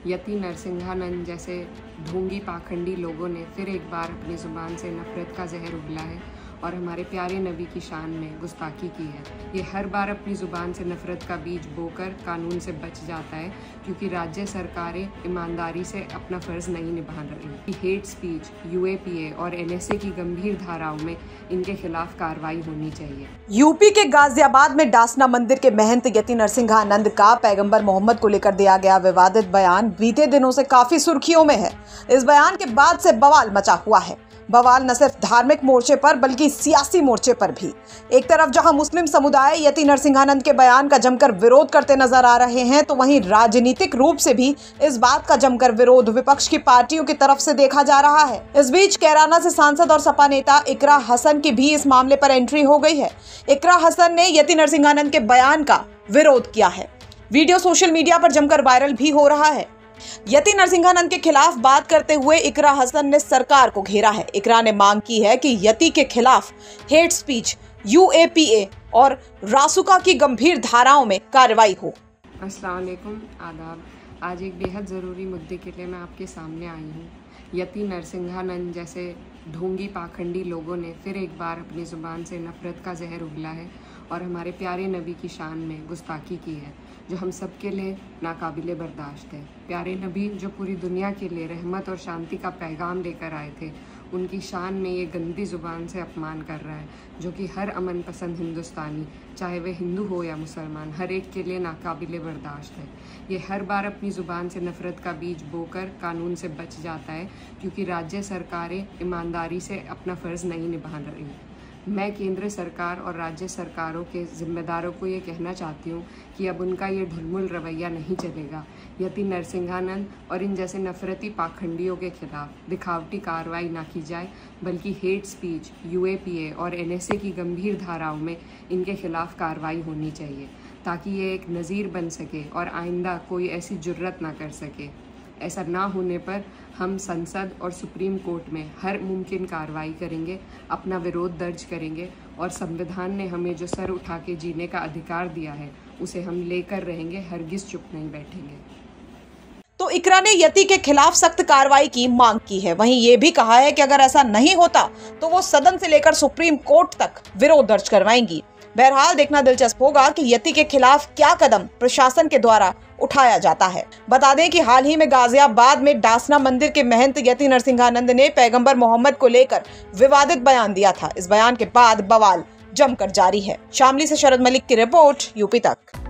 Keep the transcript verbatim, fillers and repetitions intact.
यति नरसिंहानंद जैसे ढोंगी पाखंडी लोगों ने फिर एक बार अपनी ज़ुबान से नफ़रत का जहर उगला है और हमारे प्यारे नबी की शान में गुस्ताखी की है। ये हर बार अपनी ज़ुबान से नफ़रत का बीज बोकर कानून से बच जाता है, क्योंकि राज्य सरकारें ईमानदारी से अपना फ़र्ज़ नहीं निभा रही। Hate speech, U A P A और एन एस ए की गंभीर धाराओं में इनके खिलाफ कार्रवाई होनी चाहिए। यूपी के गाजियाबाद में डासना मंदिर के महंत यति नरसिंहानंद का पैगंबर मोहम्मद को लेकर दिया गया विवादित बयान बीते दिनों से काफी सुर्खियों में है। इस बयान के बाद से बवाल मचा हुआ है। बवाल न सिर्फ धार्मिक मोर्चे पर बल्कि सियासी मोर्चे पर भी। एक तरफ जहां मुस्लिम समुदाय यति नरसिंहानंद के बयान का जमकर विरोध करते नजर आ रहे हैं, तो वहीं राजनीतिक रूप से भी इस बात का जमकर विरोध विपक्ष की पार्टियों की तरफ से देखा जा रहा है। इस बीच कैराना से सांसद और सपा नेता इकरा हसन की भी इस मामले पर एंट्री हो गई है। इकरा हसन ने यति नरसिंहानंद के बयान का विरोध किया है। वीडियो सोशल मीडिया पर जमकर वायरल भी हो रहा है। यति नरसिंहानंद के खिलाफ बात करते हुए इकरा हसन ने सरकार को घेरा है। इकरा ने मांग की है कि यति के खिलाफ hate speech, U A P A और रासुका की गंभीर धाराओं में कार्रवाई हो। अस्सलाम वालेकुम, आदाब। आज एक बेहद ज़रूरी मुद्दे के लिए मैं आपके सामने आई हूँ। यति नरसिंहानंद जैसे ढोंगी पाखंडी लोगों ने फिर एक बार अपनी ज़ुबान से नफ़रत का जहर उगला है और हमारे प्यारे नबी की शान में गुस्ताखी की है, जो हम सब के लिए नाकाबिले बर्दाश्त है। प्यारे नबी जो पूरी दुनिया के लिए रहमत और शांति का पैगाम लेकर आए थे, उनकी शान में ये गंदी ज़ुबान से अपमान कर रहा है, जो कि हर अमन पसंद हिंदुस्तानी, चाहे वह हिंदू हो या मुसलमान, हर एक के लिए नाकाबिले बर्दाश्त है। ये हर बार अपनी ज़ुबान से नफ़रत का बीज बोकर कानून से बच जाता है, क्योंकि राज्य सरकारें ईमानदारी से अपना फ़र्ज़ नहीं निभा रही। मैं केंद्र सरकार और राज्य सरकारों के जिम्मेदारों को ये कहना चाहती हूँ कि अब उनका ये ढुलमुल रवैया नहीं चलेगा। यति नरसिंहानंद और इन जैसे नफरती पाखंडियों के खिलाफ दिखावटी कार्रवाई ना की जाए, बल्कि hate speech, U A P A और एन एस ए की गंभीर धाराओं में इनके खिलाफ कार्रवाई होनी चाहिए, ताकि ये एक नज़ीर बन सके और आइंदा कोई ऐसी जुर्रत ना कर सके। ऐसा ना होने पर हम संसद और सुप्रीम कोर्ट में हर मुमकिन कार्रवाई करेंगे, अपना विरोध दर्ज करेंगे और संविधान ने हमें जो सर उठा के जीने का अधिकार दिया है, उसे हम लेकर रहेंगे, हरगिज चुप नहीं बैठेंगे। तो इकरा ने यति के खिलाफ सख्त कार्रवाई की मांग की है। वहीं ये भी कहा है कि अगर ऐसा नहीं होता तो वो सदन से लेकर सुप्रीम कोर्ट तक विरोध दर्ज करवाएंगी। बहरहाल देखना दिलचस्प होगा कि यति के खिलाफ क्या कदम प्रशासन के द्वारा उठाया जाता है। बता दें कि हाल ही में गाजियाबाद में डासना मंदिर के महंत यति नरसिंहानंद ने पैगंबर मोहम्मद को लेकर विवादित बयान दिया था। इस बयान के बाद बवाल जमकर जारी है। शामली से शरद मलिक की रिपोर्ट, यूपी तक।